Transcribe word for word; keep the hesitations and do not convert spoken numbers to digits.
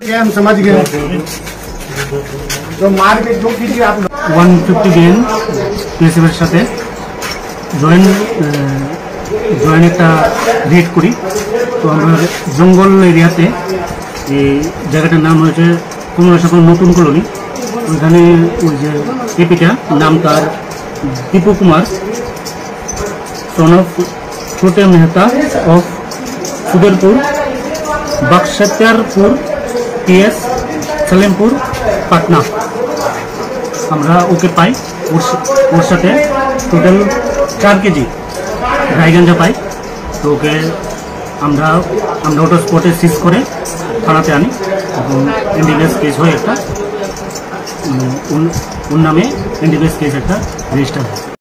क्या हम समझ गए तो मार के जो कीजिए आप वन फिफ्टी बिएन পিএসএফের সাথে জয়েন জয়েন একটা রেড করি। তো আমরা জঙ্গল এরিয়াতে এই জায়গাটার নাম হয়েছে কমলা সাগর নতুন কলোনি। ওইখানে ওই যে এপিটা নাম তার Dipu Kumar son of Chhote Mehta of Sudarpur Bakhtiyarpur PS Salempur Patna. আমরা ওকে পাই, ওর সাথে টোটাল চার কেজি ড্রাই গাঁজা পাই। তো ওকে আমরা আমরা ওটা স্পটে সিজ করে থানাতে আনি এবং এনডিপিএস কেস হয়ে একটা ওর নামে এনডিপিএস কেস একটা রেজিস্টার হয়।